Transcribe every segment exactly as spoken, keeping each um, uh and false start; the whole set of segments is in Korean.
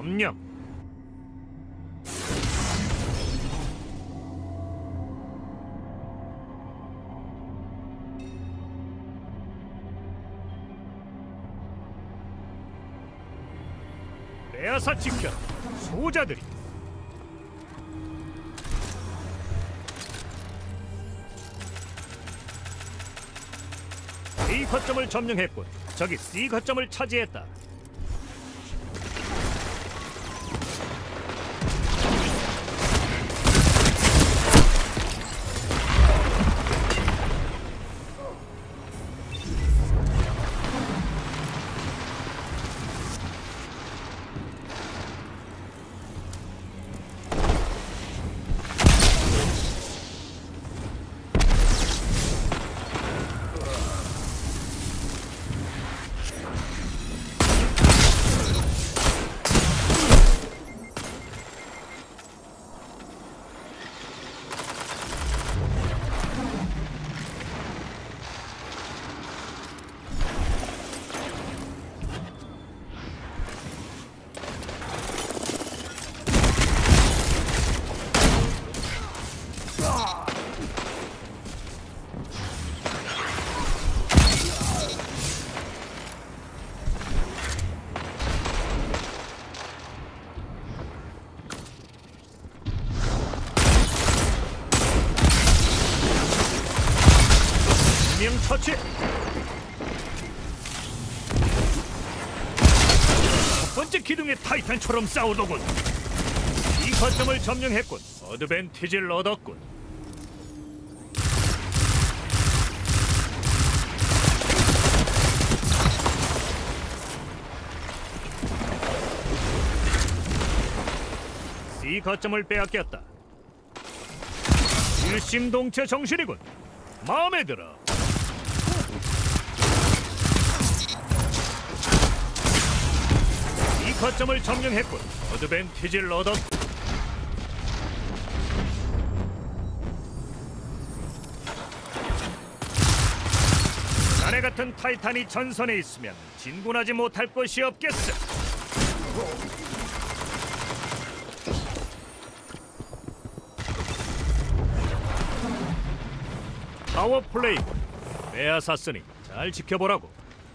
점령. 빼앗아 지켜. 소자들이. A 거점을 점령했군. 저기 C 거점을 차지했다. 명 처치. 첫 번째 기둥의 타이탄처럼 싸우더군. 이 거점을 점령했군. 어드밴티지를 얻었군. C 거점을 빼앗겼다. 일심동체 정신이군. 마음에 들어. 이 거점을 점령했군. 어드밴티지를 얻었고. 자네 같은 타이탄이 전선에 있으면 진군하지 못할 것이 없겠어. 파워 플레이. 빼앗았으니 잘 지켜보라고.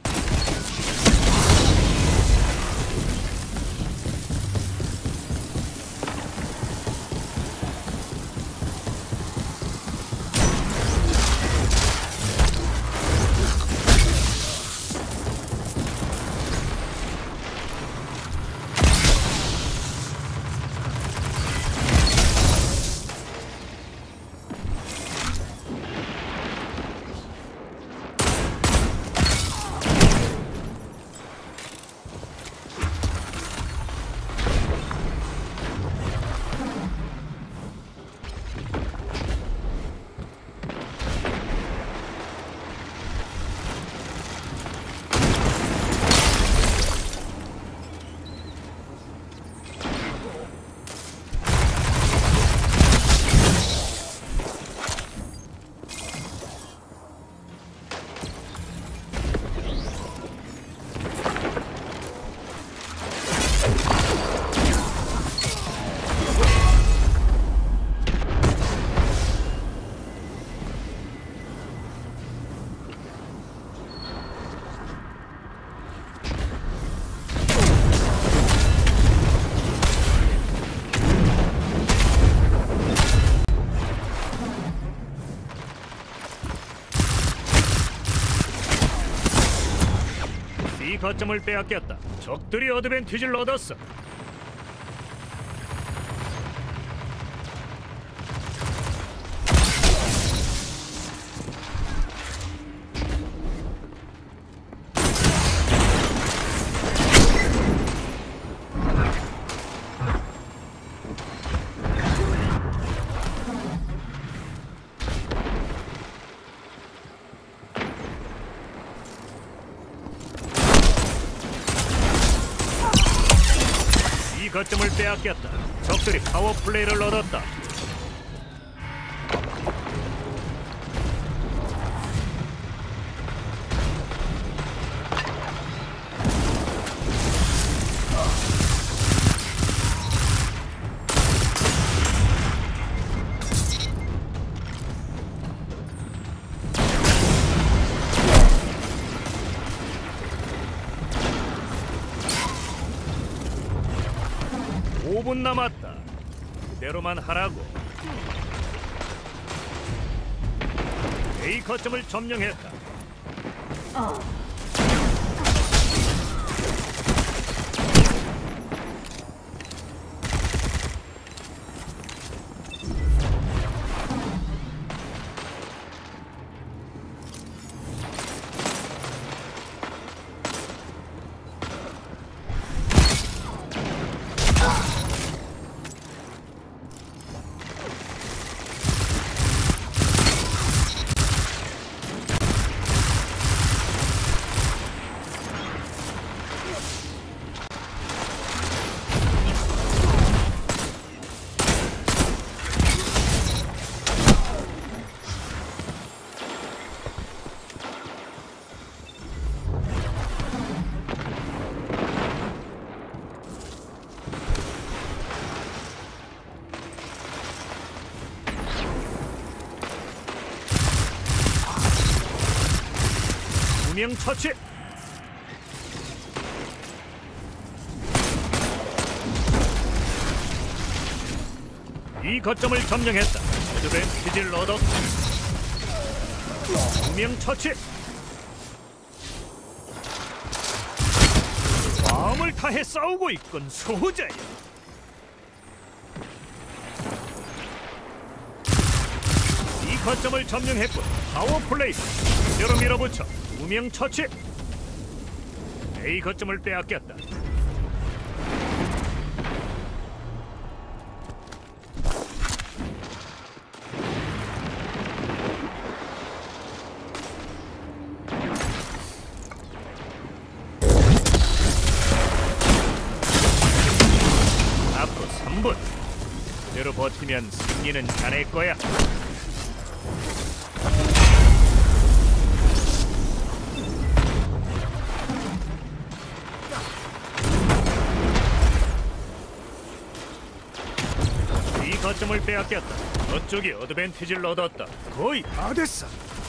이 거점을 빼앗겼다. 적들이 어드밴티지를 얻었어. 이 거점을 빼앗겼다. 적들이 파워 플레이를 얻었다. 분 남았다. 그대로만 하라고. A 거점을 점령했다. 명 처치. 이 거점을 점령했다. 어드밴티지를 얻었다. 두 명 처치. 마음을 다해 싸우고 있군 소호자야. 이 거점을 점령했군. 파워플레이. 그대로 밀어붙여. 두 명 처치. A 거점을 빼앗겼다. 앞으로 삼 분. 그대로 버티면 승리는 자네 거야. 거점을 빼앗겼다. 저쪽이 어드밴티지를 얻었다. 거의 다 됐어.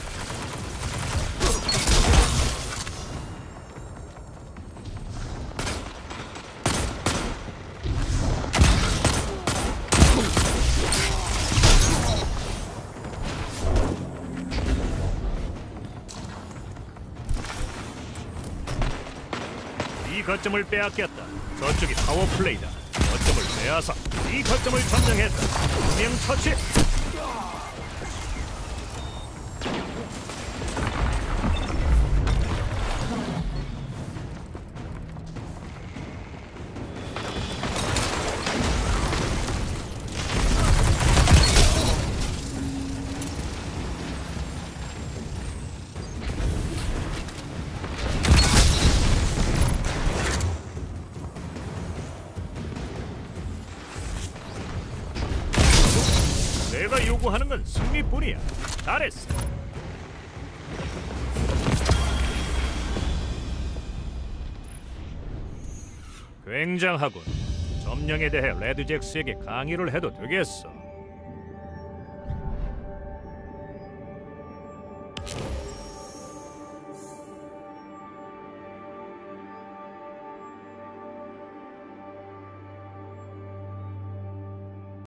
이 거점을 빼앗겼다. 저쪽이 파워플레이다. 거점을 빼앗아 이 거점을 점령했다. 두 명 처치. 내가 요구하는 건 승리뿐이야. 잘했어. 굉장하군. 점령에 대해 레드잭스에게 강의를 해도 되겠어.